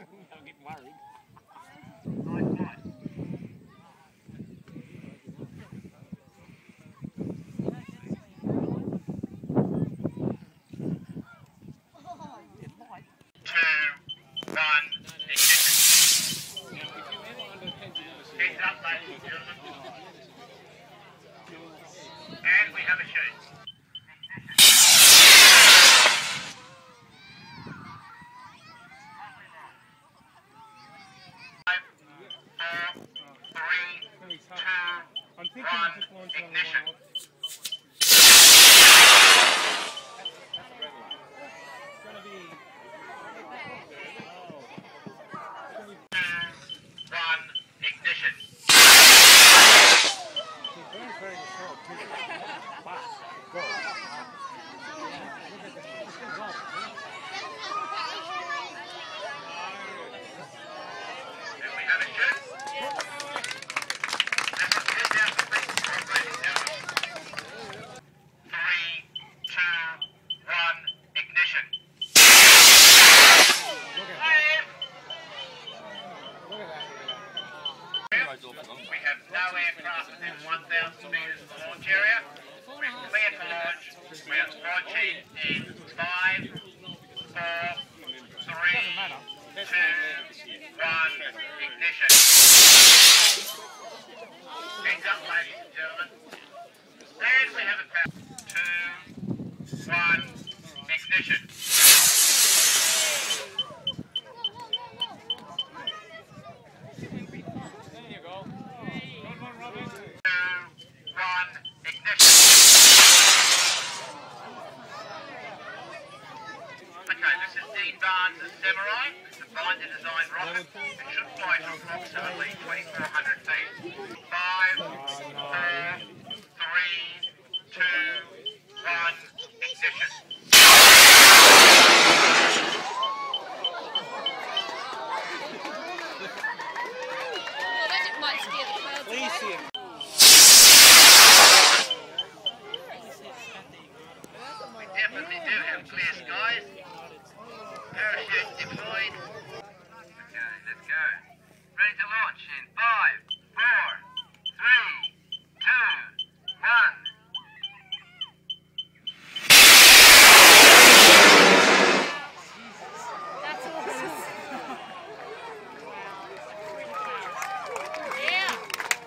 Don't get worried. Nice flight. Heads up, ladies and gentlemen. And we have a shoot. 5, 4, 3, 2, I'm thinking of just launching ignition. on the 1, ignition. And we have a shoot. This is 2,000 feet from ladies and gentlemen. 3, 2, 1, ignition. We have no aircraft within 1,000 metres of the launch area. We're clear to launch. We are launching in 5, 4, 3, 2, 1, ignition. Heads up, ladies and gentlemen. And we have a power. 2, 1, ignition. Samurai, it's a binder design rocket. It should fly to approximately 2,400 feet. 5, 4, 3, 2, 1, ignition. That might scare the clouds away. We definitely do have clear skies. Parachute deployed. Okay, let's go. Ready to launch in 5, 4, 3, 2, 1. That's awesome. Yeah.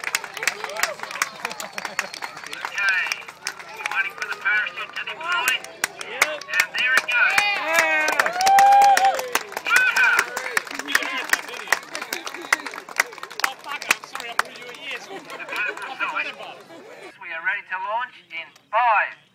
Okay, waiting for the parachute to deploy. And there it goes. We are ready to launch in 5,